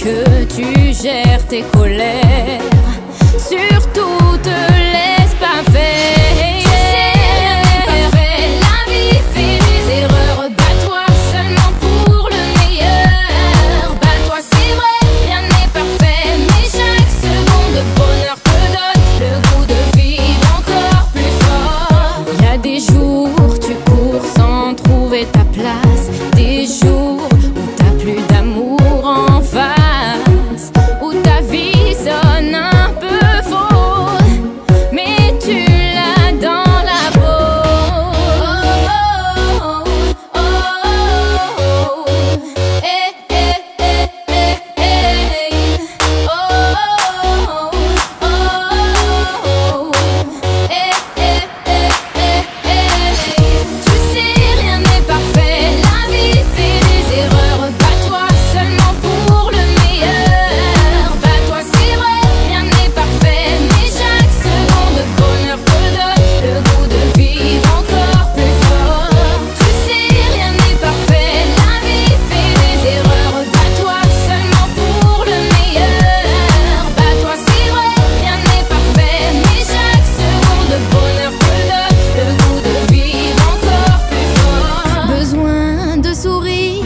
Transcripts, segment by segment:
que tu gères tes colères. Surtout te laisse pas faire. Tu sais, rien n'est parfait, la vie fait des erreurs. Bats-toi seulement pour le meilleur. Bats-toi, c'est vrai, rien n'est parfait, mais chaque seconde de bonheur te donne le goût de vivre encore plus fort. Y a des jours tu cours sans trouver ta place, des jours où t'as plus d'amour en face, où ta vie sonne un peu faux, mais tu l'as dans la peau. Oh, oh, oh, oh, oh. Eh, eh, eh, eh, eh. Oh, oh, oh, oh. Eh, eh, eh, eh, eh. Tu sais, rien n'est parfait, la vie fait des erreurs. Bats-toi seulement pour le meilleur. Bats-toi, c'est vrai, rien n'est parfait, mais chaque seconde de bonheur te donne le goût de vivre encore plus fort. Tu sais, rien n'est parfait, la vie fait des erreurs. Bats-toi seulement pour le meilleur. Bats-toi, c'est vrai, rien n'est parfait, mais chaque seconde de bonheur te donne le goût de vivre encore plus fort. Besoin de sourire,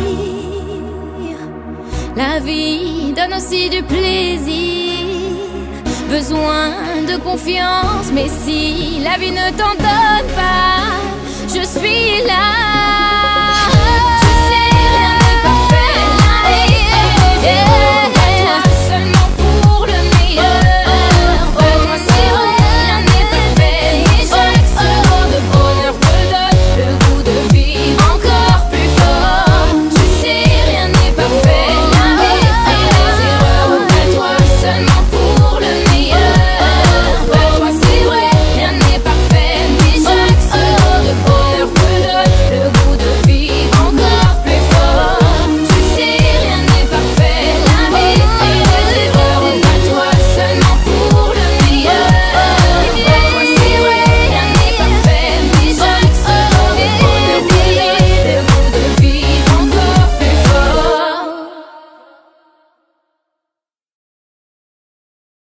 la vie donne aussi du plaisir. Besoin de confiance, mais si la vie ne t'en donne pas, je suis là